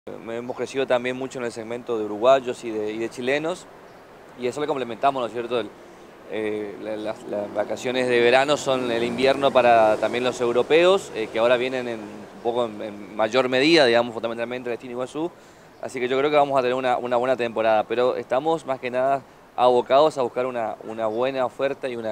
Hemos crecido también mucho en el segmento de uruguayos y de chilenos, y eso lo complementamos, ¿no es cierto? Las vacaciones de verano son el invierno para también los europeos, que ahora vienen un poco en mayor medida, digamos, fundamentalmente a Destino Iguazú, así que yo creo que vamos a tener una buena temporada, pero estamos más que nada abocados a buscar una buena oferta y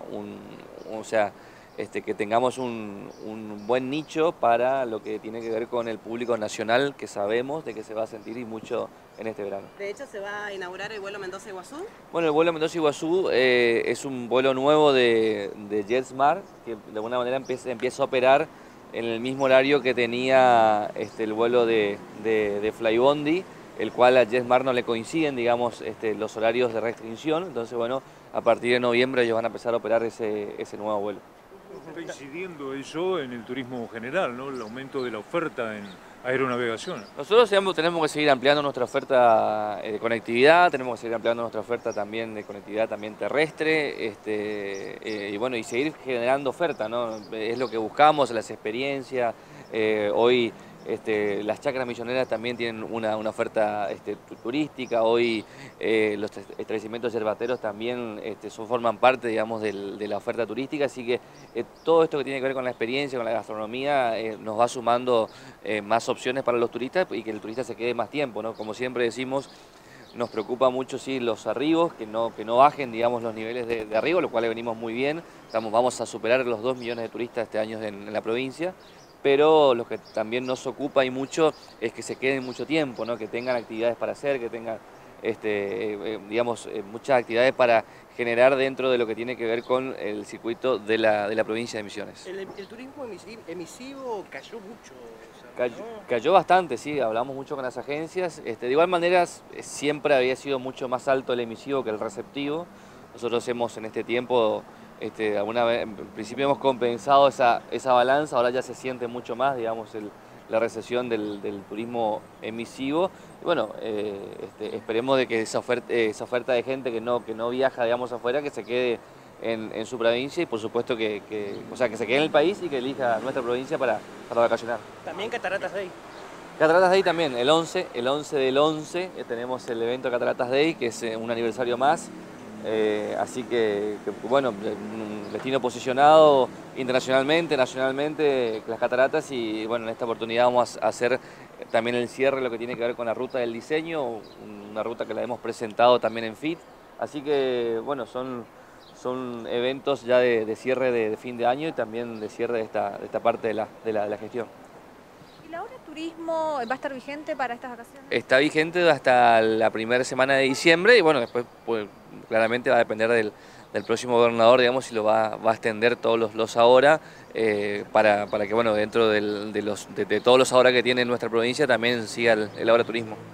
o sea, que tengamos un buen nicho para lo que tiene que ver con el público nacional, que sabemos de que se va a sentir y mucho en este verano. De hecho, se va a inaugurar el vuelo Mendoza-Iguazú. Bueno, el vuelo Mendoza-Iguazú es un vuelo nuevo de JetSmart, que de alguna manera empieza a operar en el mismo horario que tenía el vuelo de Flybondi, el cual a JetSmart no le coinciden, digamos, los horarios de restricción. Entonces, bueno, a partir de noviembre ellos van a empezar a operar ese nuevo vuelo. Está incidiendo eso en el turismo general, ¿no? El aumento de la oferta en aeronavegación. Nosotros tenemos que seguir ampliando nuestra oferta de conectividad, tenemos que seguir ampliando nuestra oferta también de conectividad también terrestre, y bueno, y seguir generando oferta, ¿no? Es lo que buscamos, las experiencias. Hoy las chacras misioneras también tienen una oferta turística. Hoy los establecimientos yerbateros también forman parte, digamos, de la oferta turística, así que todo esto que tiene que ver con la experiencia, con la gastronomía, nos va sumando más opciones para los turistas y que el turista se quede más tiempo, ¿no? Como siempre decimos, nos preocupa mucho sí, los arribos, que no bajen, digamos, los niveles de arribo, lo cual venimos muy bien. Vamos a superar los 2 millones de turistas este año en la provincia, pero lo que también nos ocupa y mucho es que se queden mucho tiempo, ¿no? Que tengan actividades para hacer, que tengan digamos, muchas actividades para generar dentro de lo que tiene que ver con el circuito de la provincia de Misiones. El turismo emisivo cayó mucho. Cayó bastante, sí, hablamos mucho con las agencias. De igual manera, siempre había sido mucho más alto el emisivo que el receptivo. Nosotros hemos en este tiempo, alguna vez, en principio hemos compensado esa balanza, ahora ya se siente mucho más, digamos, la recesión del turismo emisivo. Y bueno, esperemos de que esa oferta de gente que no viaja, digamos, afuera, que se quede en su provincia y por supuesto o sea, que se quede en el país y que elija nuestra provincia para vacacionar. También Cataratas Day. Cataratas Day también, el 11 del 11 tenemos el evento Cataratas Day, que es un aniversario más, así que bueno, un destino posicionado internacionalmente, nacionalmente, las cataratas, y bueno, en esta oportunidad vamos a hacer también el cierre, lo que tiene que ver con la ruta del diseño, una ruta que la hemos presentado también en FIT, así que bueno, son eventos ya de cierre de fin de año y también de cierre de esta parte de la gestión. ¿Y la hora turismo va a estar vigente para estas vacaciones? Está vigente hasta la primera semana de diciembre y bueno, después pues, claramente va a depender del próximo gobernador, digamos, si lo va a extender todos los ahora, para que bueno, dentro de todos los ahora que tiene nuestra provincia también siga el ahora turismo.